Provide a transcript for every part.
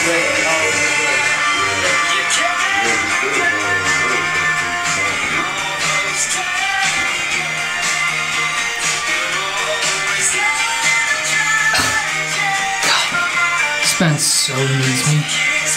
This band so needs me.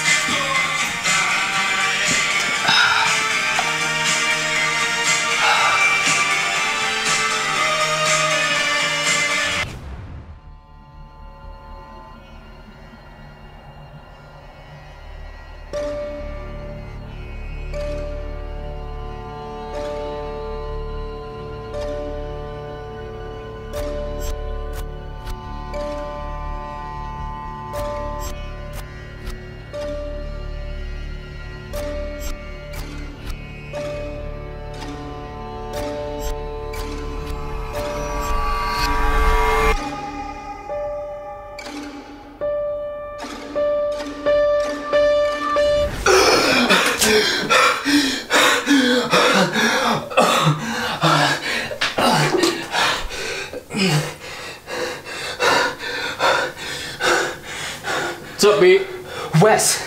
What's up, B? Wes?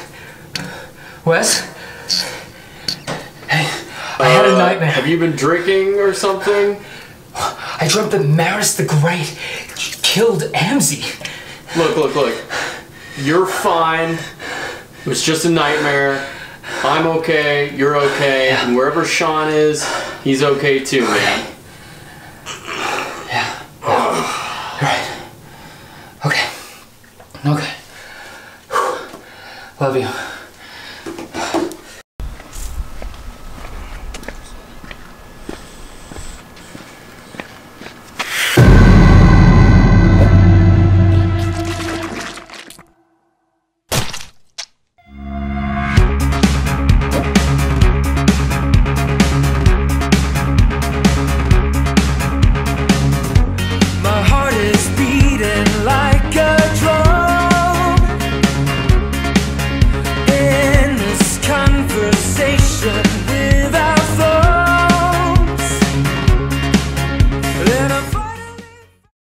Hey, I had a nightmare. Have you been drinking or something? I dreamt that Maris the Great killed Amzy. Look. You're fine. It was just a nightmare. I'm okay, you're okay, and wherever Sean is, he's okay too, man. Yeah. You're right. Okay. Love you. Conversation